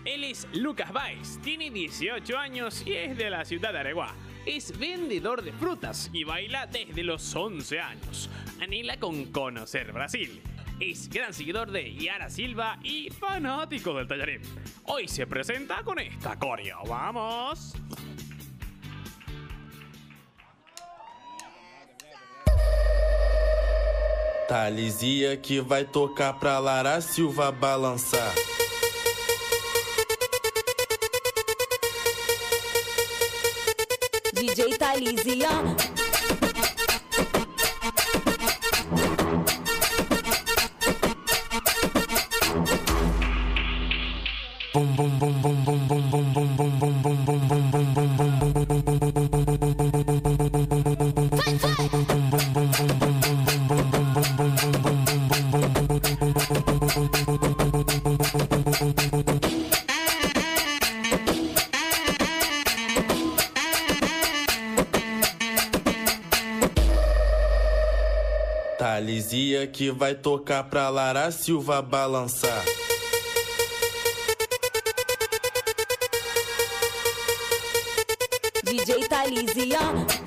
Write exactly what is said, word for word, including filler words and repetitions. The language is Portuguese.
Él es Lucas Baez, tiene dieciocho años y es de la ciudad de Areguá. Es vendedor de frutas y baila desde los once años. Anhela con conocer Brasil. Es gran seguidor de Yara Silva y fanático del tallarín. Hoy se presenta con esta coreo. ¡Vamos! Thalisia que vai tocar pra Lara Silva balançar. D J Thalisia. Bum bum bum bum bum bum bum bum bum bum bum bum bum bum bum Thalisia que vai tocar pra Lara Silva balançar. D J Thalisia.